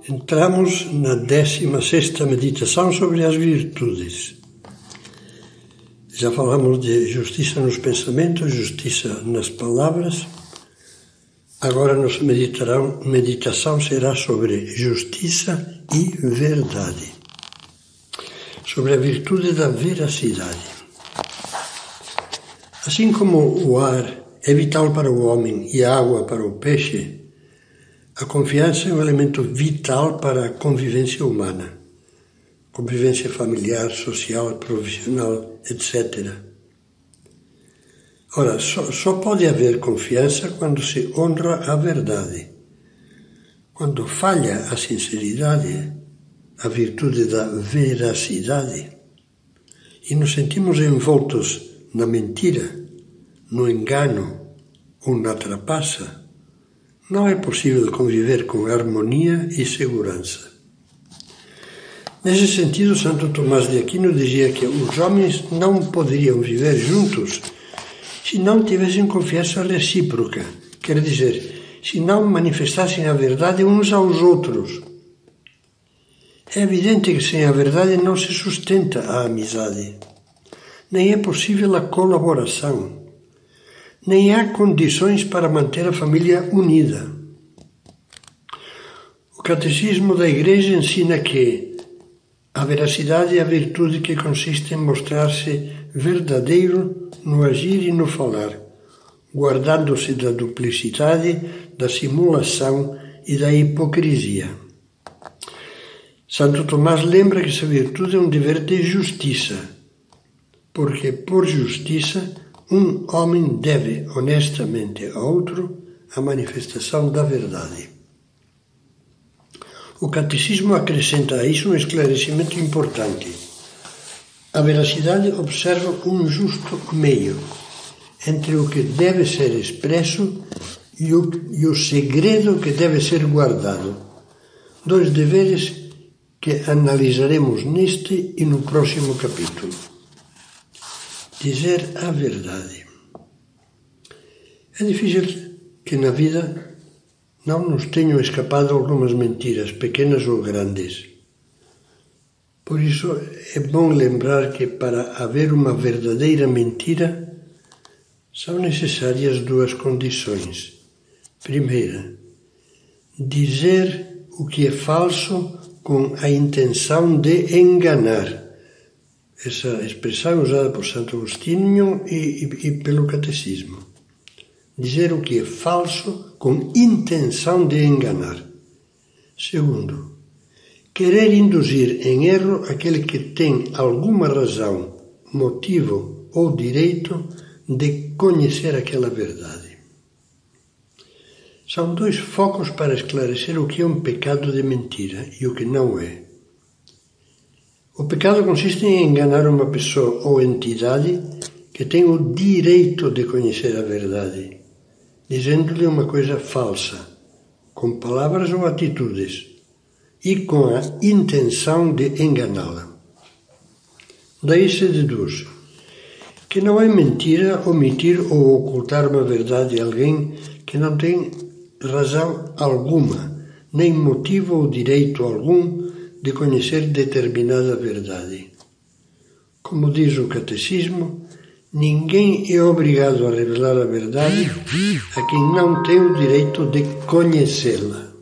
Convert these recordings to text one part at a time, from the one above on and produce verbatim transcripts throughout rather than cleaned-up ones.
Entramos na décima sexta meditação sobre as virtudes. Já falamos de justiça nos pensamentos, justiça nas palavras. Agora nossa meditação será sobre justiça e verdade. Sobre a virtude da veracidade. Assim como o ar é vital para o homem e a água para o peixe, a confiança é um elemento vital para a convivência humana, convivência familiar, social, profissional, etcétera. Ora, só, só pode haver confiança quando se honra a verdade. Quando falha a sinceridade, a virtude da veracidade, e nos sentimos envoltos na mentira, no engano ou na trapaça, não é possível conviver com harmonia e segurança. Nesse sentido, Santo Tomás de Aquino dizia que os homens não poderiam viver juntos se não tivessem confiança recíproca, quer dizer, se não manifestassem a verdade uns aos outros. É evidente que sem a verdade não se sustenta a amizade, nem é possível a colaboração, nem há condições para manter a família unida. O Catecismo da Igreja ensina que a veracidade é a virtude que consiste em mostrar-se verdadeiro no agir e no falar, guardando-se da duplicidade, da simulação e da hipocrisia. Santo Tomás lembra que essa virtude é um dever de justiça, porque por justiça um homem deve honestamente a outro a manifestação da verdade. O Catecismo acrescenta a isso um esclarecimento importante. A veracidade observa um justo meio entre o que deve ser expresso e o, e o segredo que deve ser guardado. Dois deveres que analisaremos neste e no próximo capítulo. Dizer a verdade. É difícil que na vida não nos tenham escapado algumas mentiras, pequenas ou grandes. Por isso é bom lembrar que para haver uma verdadeira mentira são necessárias duas condições. Primeira, dizer o que é falso com a intenção de enganar. Essa expressão é usada por Santo Agostinho e, e, e pelo Catecismo. Dizer o que é falso com intenção de enganar. Segundo, querer induzir em erro aquele que tem alguma razão, motivo ou direito de conhecer aquela verdade. São dois focos para esclarecer o que é um pecado de mentira e o que não é. O pecado consiste em enganar uma pessoa ou entidade que tem o direito de conhecer a verdade, dizendo-lhe uma coisa falsa, com palavras ou atitudes, e com a intenção de enganá-la. Daí se deduz que não é mentira omitir ou ocultar uma verdade a alguém que não tem razão alguma, nem motivo ou direito algum de conhecer determinada verdade. Como diz o Catecismo, ninguém é obrigado a revelar a verdade a quem não tem o direito de conhecê-la.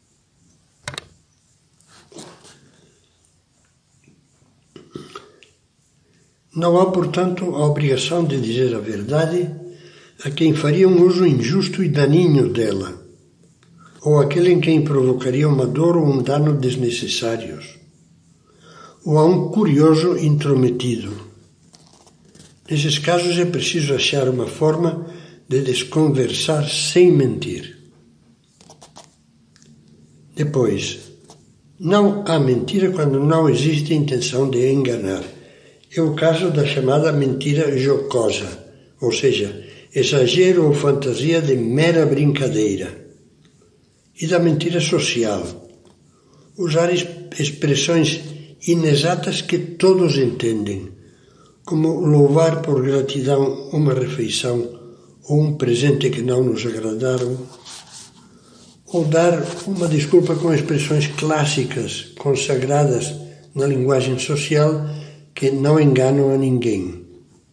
Não há, portanto, a obrigação de dizer a verdade a quem faria um uso injusto e daninho dela, ou aquele em quem provocaria uma dor ou um dano desnecessários, ou a um curioso intrometido. Nesses casos é preciso achar uma forma de desconversar sem mentir. Depois, não há mentira quando não existe intenção de enganar. É o caso da chamada mentira jocosa, ou seja, exagero ou fantasia de mera brincadeira. E da mentira social, usar expressões inexatas que todos entendem, como louvar por gratidão uma refeição ou um presente que não nos agradaram, ou dar uma desculpa com expressões clássicas, consagradas na linguagem social, que não enganam a ninguém.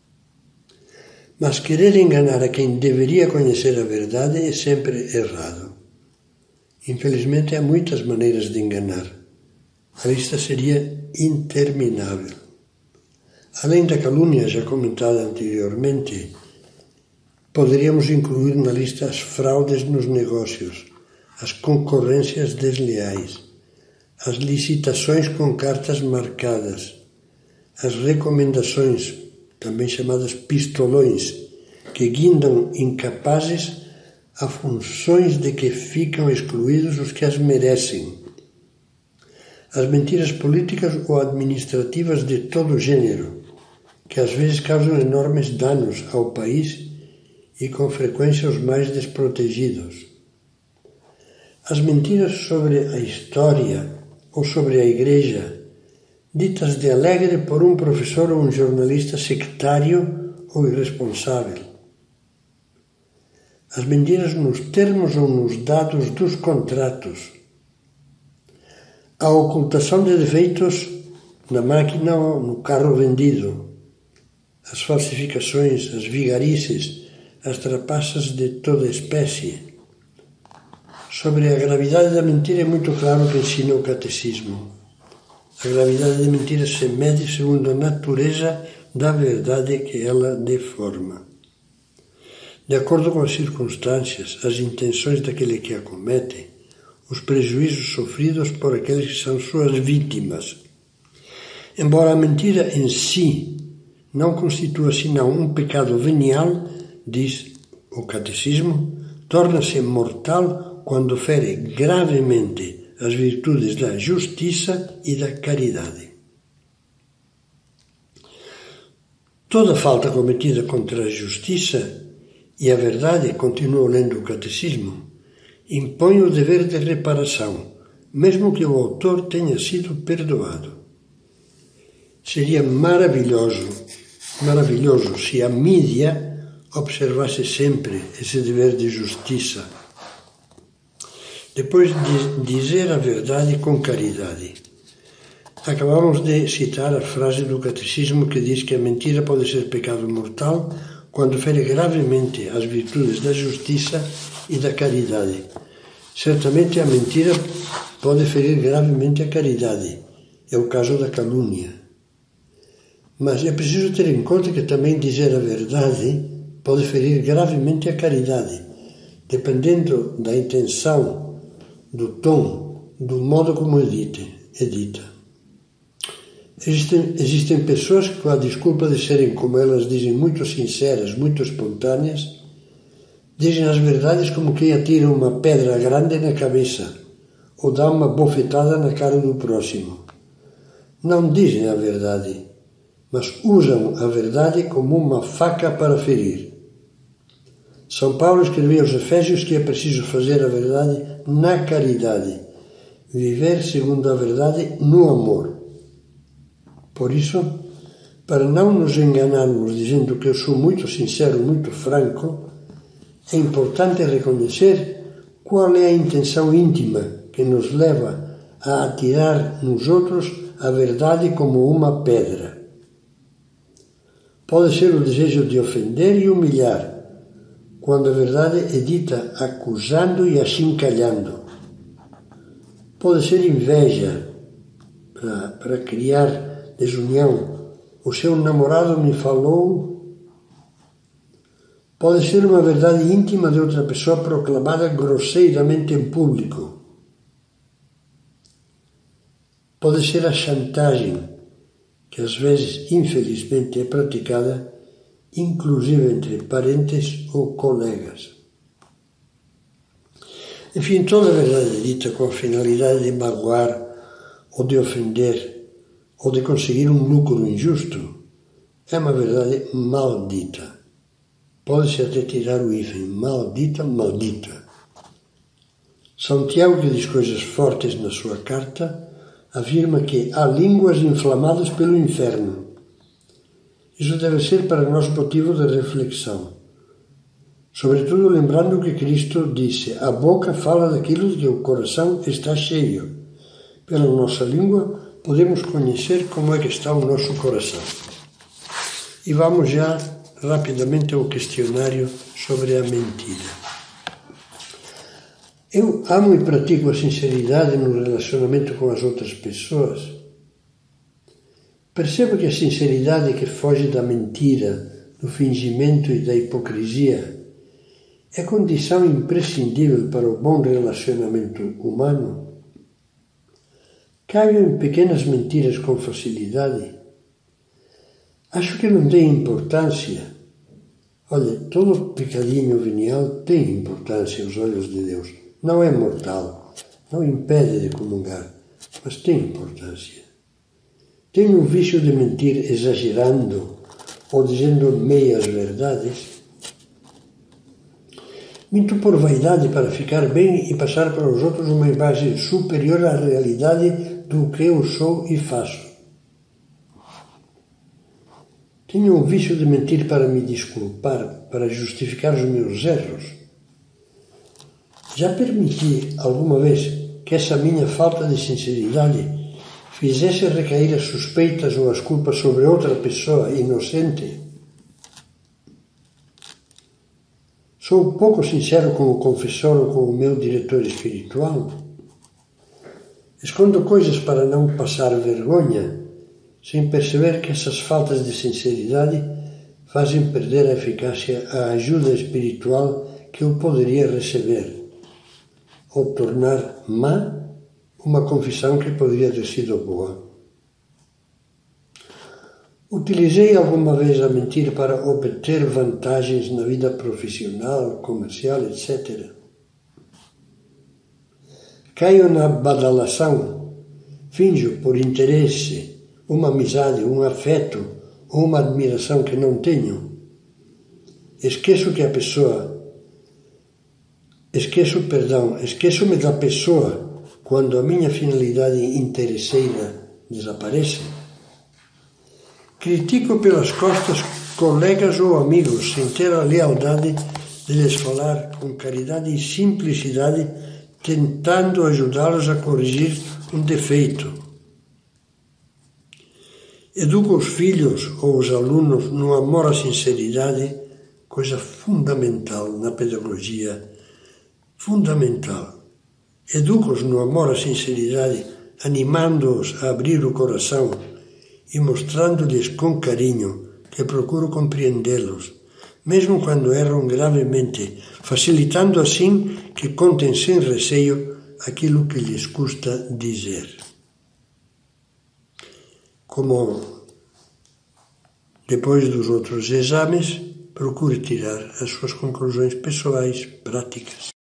Mas querer enganar a quem deveria conhecer a verdade é sempre errado. Infelizmente, há muitas maneiras de enganar. A lista seria interminável. Além da calúnia já comentada anteriormente, poderíamos incluir na lista as fraudes nos negócios, as concorrências desleais, as licitações com cartas marcadas, as recomendações, também chamadas pistolões, que guindam incapazes a funções de que ficam excluídos os que as merecem, as mentiras políticas ou administrativas de todo gênero, que às vezes causam enormes danos ao país e com frequência aos mais desprotegidos. As mentiras sobre a história ou sobre a Igreja, ditas de alegre por um professor ou um jornalista sectário ou irresponsável. As mentiras nos termos ou nos dados dos contratos. A ocultação de defeitos na máquina ou no carro vendido. As falsificações, as vigarices, as trapaças de toda espécie. Sobre a gravidade da mentira é muito claro o que ensina o catecismo. A gravidade da mentira se mede segundo a natureza da verdade que ela deforma. De acordo com as circunstâncias, as intenções daquele que a comete, os prejuízos sofridos por aqueles que são suas vítimas. Embora a mentira em si não constitua senão um pecado venial, diz o catecismo, torna-se mortal quando fere gravemente as virtudes da justiça e da caridade. Toda falta cometida contra a justiça e a verdade, continuo lendo o catecismo, impõe o dever de reparação, mesmo que o autor tenha sido perdoado. Seria maravilhoso, maravilhoso se a mídia observasse sempre esse dever de justiça. Depois de dizer a verdade com caridade. Acabamos de citar a frase do catecismo que diz que a mentira pode ser pecado mortal quando fere gravemente as virtudes da justiça e da caridade. Certamente a mentira pode ferir gravemente a caridade. É o caso da calúnia. Mas é preciso ter em conta que também dizer a verdade pode ferir gravemente a caridade, dependendo da intenção, do tom, do modo como é dita. É dita. Existem, existem pessoas que, com a desculpa de serem, como elas dizem, muito sinceras, muito espontâneas, dizem as verdades como quem atira uma pedra grande na cabeça ou dá uma bofetada na cara do próximo. Não dizem a verdade, mas usam a verdade como uma faca para ferir. São Paulo escreveu aos Efésios que é preciso fazer a verdade na caridade, viver segundo a verdade no amor. Por isso, para não nos enganarmos dizendo que eu sou muito sincero, muito franco, é importante reconhecer qual é a intenção íntima que nos leva a atirar nos outros a verdade como uma pedra. Pode ser o desejo de ofender e humilhar, quando a verdade é dita acusando e achincalhando. Pode ser inveja, para, para criar desunião. O seu namorado me falou. Pode ser uma verdade íntima de outra pessoa proclamada grosseiramente em público. Pode ser a chantagem, que às vezes, infelizmente, é praticada, inclusive entre parentes ou colegas. Enfim, toda a verdade dita com a finalidade de magoar ou de ofender ou de conseguir um lucro injusto é uma verdade maldita. Pode-se até tirar o hífen, maldita, maldita. São Tiago, que diz coisas fortes na sua carta, afirma que há línguas inflamadas pelo inferno. Isso deve ser para nós motivo de reflexão. Sobretudo lembrando que Cristo disse: a boca fala daquilo que o coração está cheio. Pela nossa língua podemos conhecer como é que está o nosso coração. E vamos já rapidamente ao questionário sobre a mentira. Eu amo e pratico a sinceridade no relacionamento com as outras pessoas. Percebo que a sinceridade que foge da mentira, do fingimento e da hipocrisia é condição imprescindível para o bom relacionamento humano. Caio em pequenas mentiras com facilidade. Acho que não tem importância. Olha, todo pecadinho venial tem importância aos olhos de Deus. Não é mortal, não impede de comungar, mas tem importância. Tenho o vício de mentir exagerando ou dizendo meias verdades. Minto por vaidade para ficar bem e passar para os outros uma imagem superior à realidade do que eu sou e faço. Tenho o vício de mentir para me desculpar, para justificar os meus erros. Já permiti alguma vez que essa minha falta de sinceridade fizesse recair as suspeitas ou as culpas sobre outra pessoa inocente? Sou pouco sincero com o confessor ou com o meu diretor espiritual? Escondo coisas para não passar vergonha, sem perceber que essas faltas de sinceridade fazem perder a eficácia à ajuda espiritual que eu poderia receber, ou tornar má uma confissão que poderia ter sido boa. Utilizei alguma vez a mentira para obter vantagens na vida profissional, comercial, etcétera. Caio na badalação, finjo por interesse uma amizade, um afeto ou uma admiração que não tenho. Esqueço que a pessoa, esqueço, perdão, esqueço-me da pessoa quando a minha finalidade interesseira desaparece. Critico pelas costas colegas ou amigos sem ter a lealdade de lhes falar com caridade e simplicidade, tentando ajudá-los a corrigir um defeito. Educo os filhos ou os alunos no amor à sinceridade, coisa fundamental na pedagogia, fundamental. Educo-os no amor à sinceridade, animando-os a abrir o coração e mostrando-lhes com carinho que procuro compreendê-los, mesmo quando erram gravemente, facilitando assim que contem sem receio aquilo que lhes custa dizer. Como depois dos outros exames, procure tirar as suas conclusões pessoais, práticas.